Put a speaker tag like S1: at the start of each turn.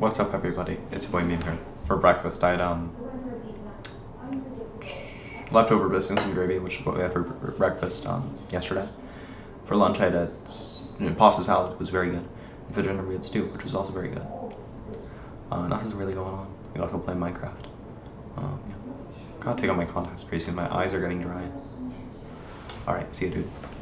S1: What's up, everybody? It's your boy Meme here. For breakfast, I had leftover biscuits and gravy, which is what we had for breakfast yesterday. For lunch, I had pasta salad. It was very good. And for dinner, we had stew, which was also very good. Nothing's really going on. We gotta go play Minecraft. Yeah. Gotta take out my contacts pretty soon. My eyes are getting dry. Alright, see you, dude.